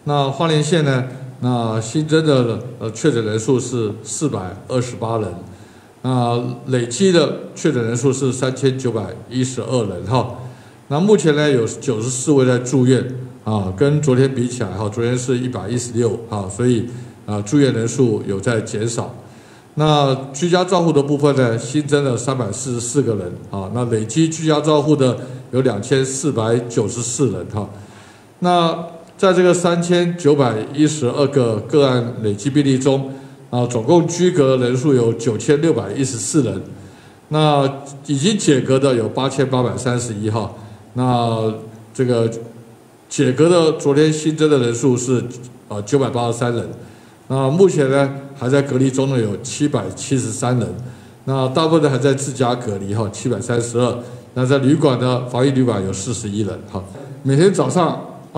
那花莲县呢，那新增的确诊人数是428人，那累计的确诊人数是3912人哈。那目前呢有94位在住院啊，跟昨天比起来哈，昨天是116啊，所以住院人数有在减少。那居家照护的部分呢，新增了344个人啊，那累计居家照护的有2494人哈。那在这个3912个个案累计病例中啊，总共居隔人数有9614人，那已经解隔的有8831哈。那这个解隔的昨天新增的人数是983人，那目前呢还在隔离中的有773人，那大部分还在自家隔离哈732，那在旅馆的防疫旅馆有41人哈。每天早上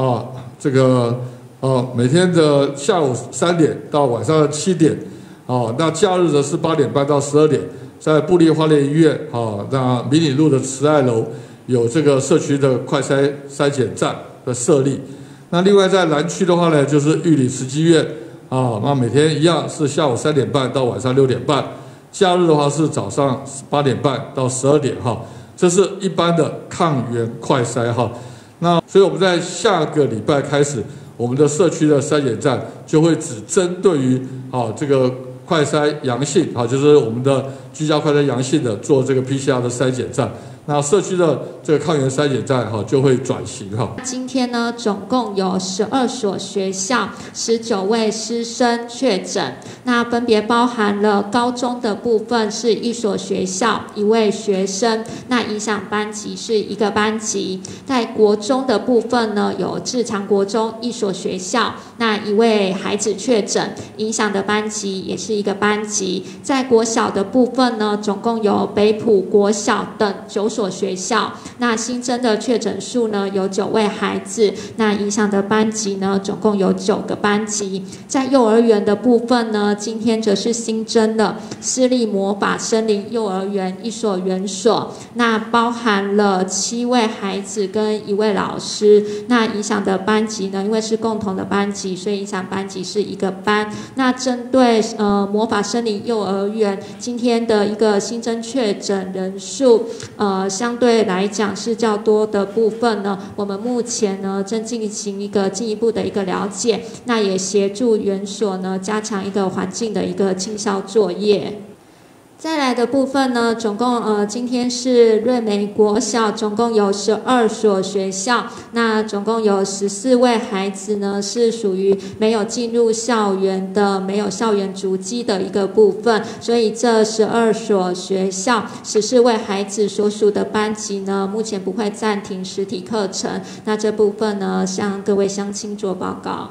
每天的下午3点到晚上7点，那假日的是8点半到12点，在部立花莲医院那迷你路的慈爱楼有这个社区的快筛检站的设立。那另外在南区的话呢，就是玉里慈济院那每天一样是下午3点半到晚上6点半，假日的话是早上8点半到12点哈。这是一般的抗原快筛哈。那所以我们在下个礼拜开始，我们的社区的筛检站就会只针对于这个快筛阳性就是我们的居家快筛阳性的做这个 PCR 的筛检站。那社区的这个抗原筛检站就会转型哈。 今天呢，总共有12所学校，19位师生确诊。那分别包含了高中的部分是1所学校1位学生，那影响班级是1个班级。在国中的部分呢，有志强国中1所学校，那1位孩子确诊，影响的班级也是1个班级。在国小的部分呢，总共有北埔国小等9所学校，那新增的确诊数呢有9位孩子，那影响的班级呢总共有9个班级。在幼儿园的部分呢，今天则是新增了私立魔法森林幼儿园1所园所，那包含了7位孩子跟1位老师。那影响的班级呢，因为是共同的班级，所以影响班级是1个班。那针对魔法森林幼儿园今天的一个新增确诊人数，相对来讲是较多的部分呢，我们目前呢正进行一个进一步的一个了解，那也协助园所呢加强一个环境的一个清消作业。再来的部分呢，总共今天是瑞美国小，总共有12所学校，那总共有14位孩子呢是属于没有进入校园的，没有校园足迹的一个部分，所以这12所学校14位孩子所属的班级呢，目前不会暂停实体课程。那这部分呢，向各位乡亲做报告。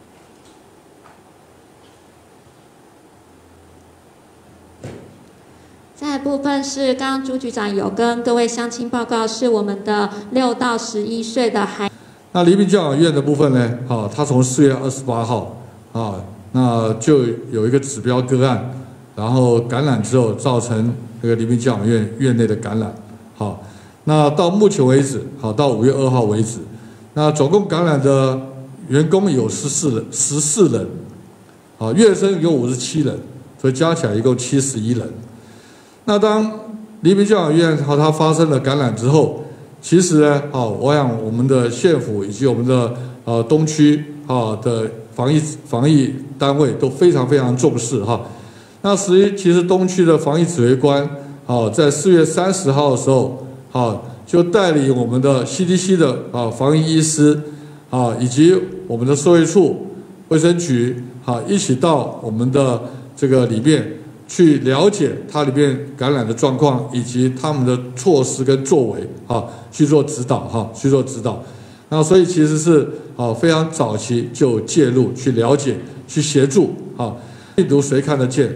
再来部分是刚刚朱局长有跟各位乡亲报告，是我们的6到11岁的孩。 那黎明教养院的部分呢，他从4月28号那就有一个指标个案，然后感染之后造成这个黎明教养院院内的感染。那到目前为止，到5月2号为止，那总共感染的员工有14人，院生有57人，所以加起来一共71人。那当黎明教养院它发生了感染之后，其实呢，我想我们的县府以及我们的东区的防疫单位都非常非常重视哈。那其实东区的防疫指挥官在4月30号的时候就带领我们的 CDC 的防疫医师以及我们的社会处卫生局一起到我们的这个里面去了解它里面感染的状况，以及他们的措施跟作为去做指导那所以其实是非常早期就介入去了解去协助病毒谁看得见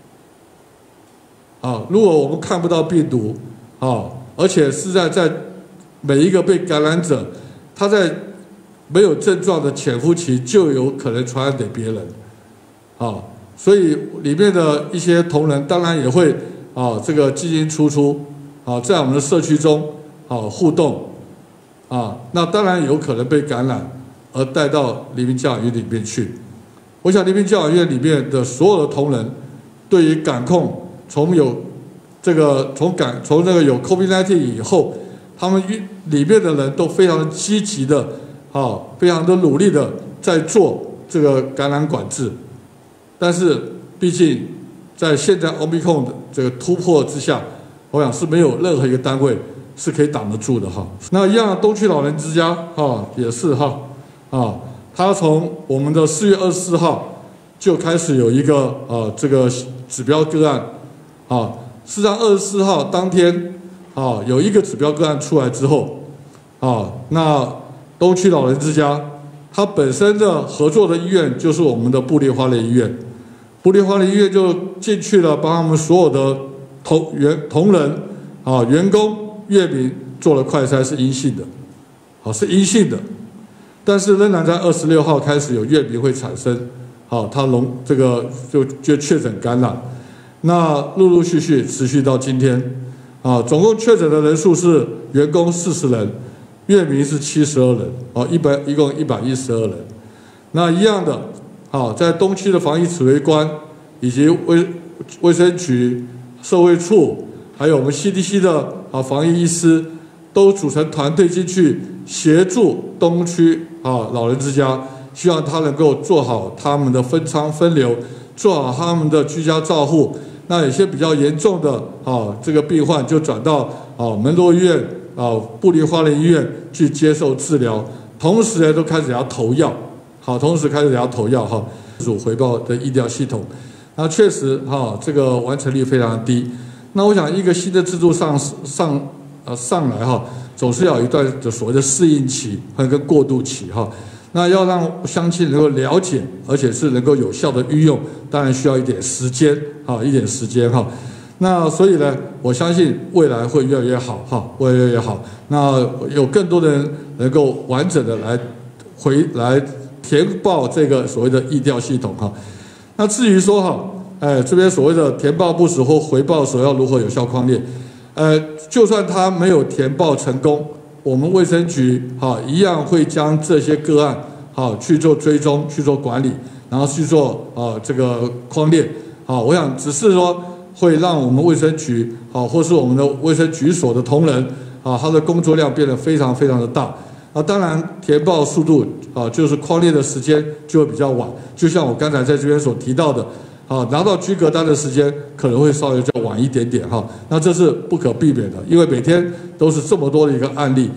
如果我们看不到病毒而且是在每一个被感染者他在没有症状的潜伏期就有可能传染给别人所以里面的一些同仁当然也会这个进进出出在我们的社区中互动那当然有可能被感染而带到黎明教养院里面去。我想黎明教养院里面的所有的同仁，对于感控从那个有 COVID-19 以后，他们里面的人都非常积极的，非常的努力的在做这个感染管制。但是毕竟在现在 Omicron 的这个突破之下，我想是没有任何一个单位是可以挡得住的哈。那一样，东区老人之家也是他从我们的4月24号就开始有一个这个指标个案事实上24号当天有一个指标个案出来之后那东区老人之家它本身的合作的医院就是我们的部立花莲医院，部立花莲医院就进去了，帮他们所有的同仁员工院民做了快筛是阴性的，是阴性的。但是仍然在26号开始有院民会产生，他这个就确诊感染，那陆陆续续持续到今天，总共确诊的人数是员工40人，院民是72人，一共112人。那一样的，在东区的防疫指挥官以及卫生局、社会处，还有我们 CDC 的防疫医师，都组成团队进去协助东区老人之家，希望他能够做好他们的分仓分流，做好他们的居家照护。那有些比较严重的这个病患就转到门诺医院、部立花莲医院去接受治疗，同时呢都开始要投药，主回报的医疗系统。那确实这个完成率非常低。那我想一个新的制度上来总是要有一段的所谓的适应期和跟过渡期那要让乡亲能够了解，而且是能够有效的运用，当然需要一点时间那所以呢，我相信未来会越来越好那有更多的人能够完整的来填报这个所谓的疫调系统那至于说这边所谓的填报不实或回报时候要如何有效匡列，就算他没有填报成功，我们卫生局一样会将这些个案去做追踪、去做管理，然后去做这个匡列我想只是说会让我们卫生局或是我们的卫生局所的同仁他的工作量变得非常非常的大当然填报速度就是匡列的时间就会比较晚，就像我刚才在这边所提到的拿到居隔单的时间可能会稍微再晚一点点那这是不可避免的，因为每天都是这么多的一个案例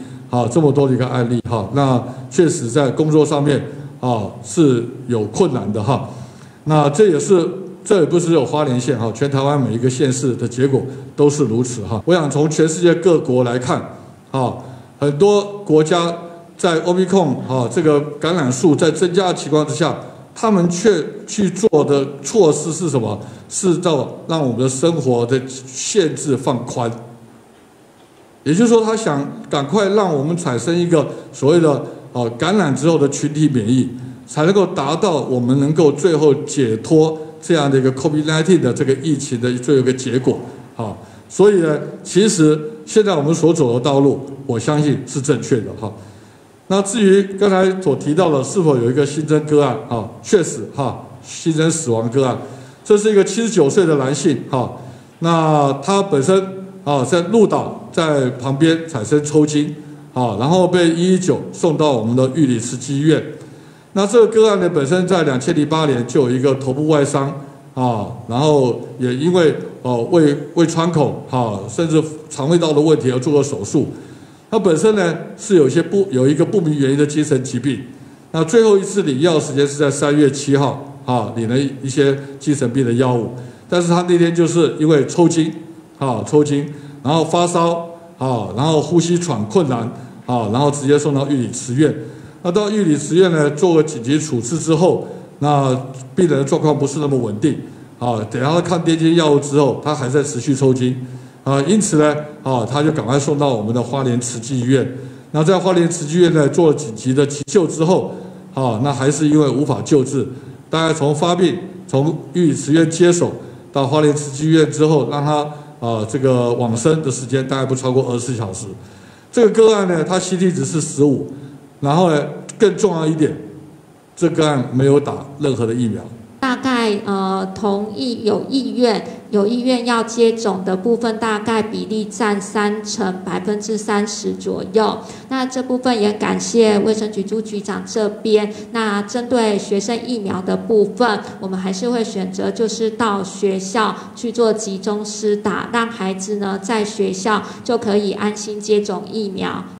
那确实在工作上面是有困难的那这也不是只有花莲县全台湾每一个县市的结果都是如此我想从全世界各国来看很多国家在 Omicron 这个感染数在增加的情况之下，他们却去做的措施是什么？是让我们的生活的限制放宽。也就是说，他想赶快让我们产生一个所谓的感染之后的群体免疫，才能够达到我们能够最后解脱这样的一个 COVID-19 的这个疫情的最后一个结果所以呢，其实现在我们所走的道路，我相信是正确的那至于刚才所提到的是否有一个新增个案确实新增死亡个案，这是一个79岁的男性那他本身在鹿岛在旁边产生抽筋然后被119送到我们的玉里慈济医院。那这个个案呢，本身在2008年就有一个头部外伤然后也因为胃穿孔甚至肠胃道的问题而做过手术。他本身呢是有一个不明原因的精神疾病。那最后一次领药时间是在3月7号领了一些精神病的药物，但是他那天就是因为抽筋，然后发烧然后呼吸喘困难然后直接送到玉里慈院。那到玉里慈院呢做个紧急处置之后，那病人的状况不是那么稳定等他看癫痫药物之后，他还在持续抽筋因此呢他就赶快送到我们的花莲慈济医院。那在花莲慈济医院呢做了紧急的急救之后那还是因为无法救治，大概从发病从玉里慈院接手到花莲慈济医院之后，让他这个往生的时间大概不超过24小时。这个个案呢，他 CT 值是15，然后呢更重要一点，这个案没有打任何的疫苗。 大概同意有意愿要接种的部分，大概比例占30%左右。那这部分也感谢卫生局朱局长这边。那针对学生疫苗的部分，我们还是会选择就是到学校去做集中施打，让孩子呢在学校就可以安心接种疫苗。